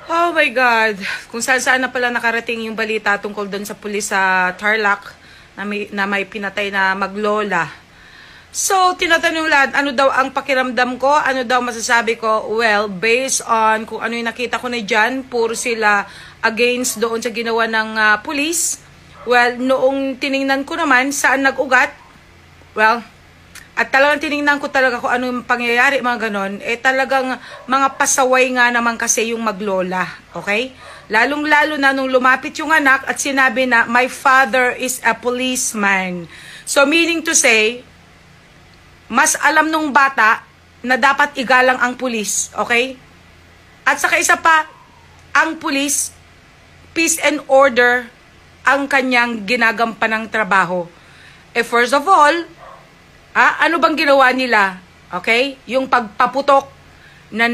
Oh my God. Kung saan-saan na pala nakarating yung balita tungkol doon sa pulis sa Tarlac na may pinatay na maglola. So, tinatanong lahat, ano daw ang pakiramdam ko? Ano daw masasabi ko? Well, based on kung ano yung nakita ko na dyan, puro sila against doon sa ginawa ng pulis. Well, noong tiningnan ko naman, saan nag-ugat? Well, at talagang tiningnan ko talaga kung ano yung pangyayari, mga ganon, talagang mga pasaway nga naman kasi yung maglola, okay? Lalong-lalo na nung lumapit yung anak at sinabi na, my father is a policeman. So, meaning to say, mas alam nung bata na dapat igalang ang pulis, okay? At saka isa pa, ang pulis, peace and order, ang kanyang ginagampanang trabaho. First of all, ano bang ginawa nila? Okay? Yung pagpaputok na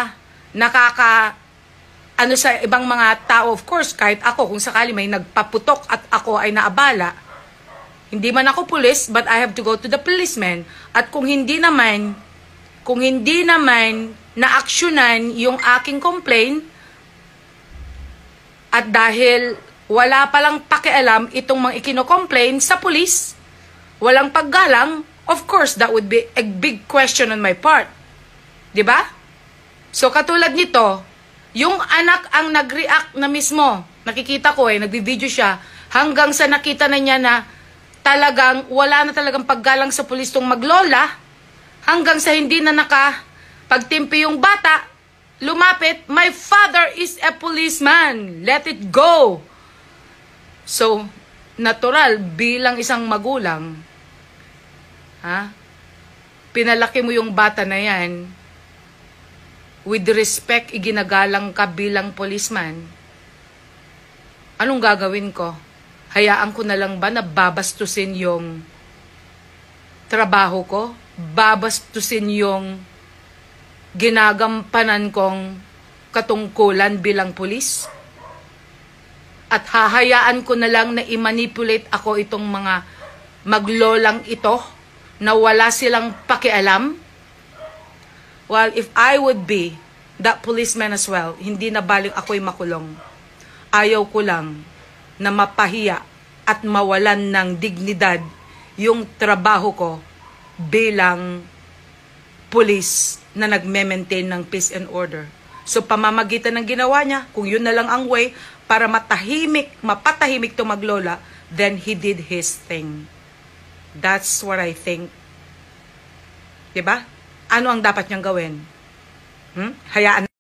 ano sa ibang mga tao, of course, kahit ako, kung sakali may nagpaputok at ako ay naabala, hindi man ako pulis, but I have to go to the policeman. At kung hindi naman na-actionan yung aking complaint, at dahil wala palang pakialam itong mga ikino-complain sa pulis, walang paggalang, of course, that would be a big question on my part. Diba? So, katulad nito, yung anak ang nag-react na mismo. Nakikita ko nagbi-video siya, hanggang sa nakita na niya na talagang wala na talagang paggalang sa pulis tong maglola, hanggang sa hindi na nakapagtimpi yung bata, lumapit, my father is a policeman. Let it go. So, natural, bilang isang magulang, pinalaki mo yung bata na yan, with respect, iginagalang ka bilang policeman, anong gagawin ko? Hayaan ko na lang ba na babastusin yung trabaho ko? Babastusin yung ginagampanan kong katungkulan bilang pulis? At hahayaan ko na lang na i-manipulate ako itong mga maglolang ito na wala silang pakialam? Well, if I would be that policeman as well, hindi na baling ako'y makulong. Ayaw ko lang na mapahiya at mawalan ng dignidad yung trabaho ko bilang pulis na nagme-maintain ng peace and order. So, pamamagitan ng ginawa niya, kung yun na lang ang way para mapatahimik to maglola, then he did his thing. That's what I think. Diba? Ano ang dapat niyang gawin? Hayaan